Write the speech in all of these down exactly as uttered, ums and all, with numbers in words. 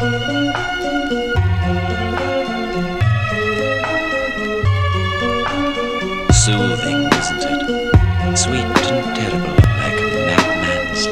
Soothing, isn't it? Sweet and terrible, like a madman's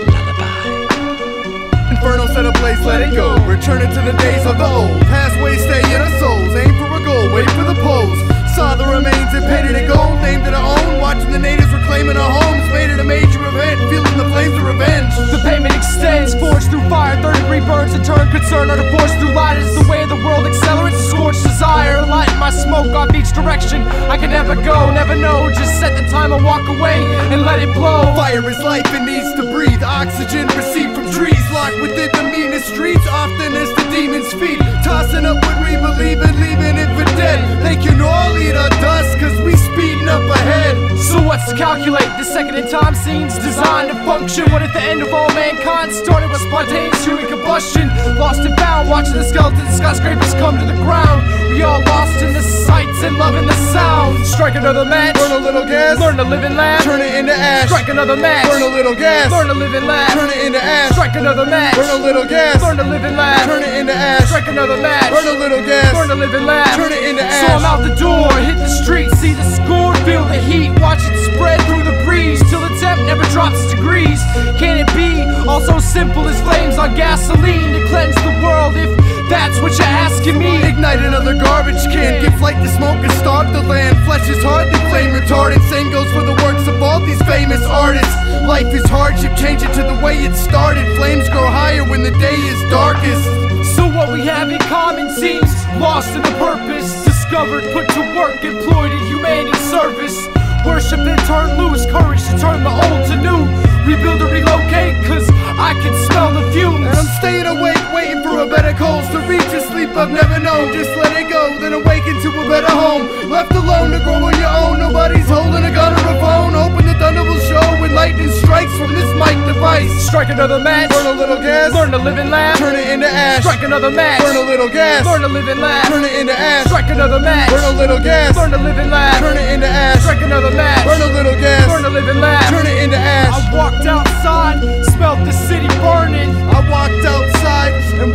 lullaby. Inferno set a place, let it go. Returning to the days of the old. Past ways stay in our souls. Aim for a goal, wait for the pose. Saw the remains and painted it gold. Named it our own. Watching the natives reclaiming our homes. Made it a major event. Feeling the flames of revenge. The payment extends. Forged through fire. Third degree burns and turn concern. Are to force through light. It's the way of the world. Accelerates scorched desire. Lighting my smoke off each direction. I can never go, never know. Just set the time and walk away and let it blow. Fire is life, it needs to breathe. Oxygen received from trees. Locked within the meanest streets. Often as the demons feed. Tossing up what we believe in, leaving it for dead. They can all eat our dust, cause we speeding up ahead. So what's to calculate? The second in time scenes designed to function. What at the end of all mankind started with spontaneous human combustion. Lost and bound, watching the skeletons, skyscrapers come to the ground. We all lost in the sights and loving the sound. Strike another match, Burn a little gas, learn to live and laugh. turn it into ash. Strike another match, Burn a little gas, learn to live and laugh. turn it into ash. Strike another match, Burn a little gas, learn to live and laugh. turn it into ash. Strike another match, Burn a little gas, learn to live and laugh. turn it into So I'm ash. out the door, hit the street, see the score, feel the heat, watch it spread through the breeze till the temp never drops its degrees. Can it be all so simple as flames on gasoline to cleanse the world? If that's what you're asking me, Ignite another garbage can, give flight to smoke and starve the land. Flesh is hard, the flame retardant. Same goes for the works of all these famous artists. Life is hardship, change it to the way it started. Flames grow higher when the day is darkest. so what we have in common seems lost in the purpose. Discovered, put to work, employed in humanity's service. Worship and turn loose, courage to turn the old to new. Rebuild or relocate, cause I can smell the fumes. And I'm staying awake, waiting for a better cause to reach a sleep I've never known. Just let it go, then awaken to a better home. Left alone to grow on your own. Nobody's holding a gun or a phone. Hoping the thunder will show when lightning strikes from this mic device. Strike another match, Burn a little gas, learn to live and laugh. turn it into ash. Strike another match, Burn a little gas, learn to live and laugh. turn it into ash. Strike another match, Burn a little gas, learn to live and laugh. turn it into ash. Strike another match, Burn a little gas, learn to live and laugh. turn it into ash. I walked outside, smelled the city burning. I walked outside and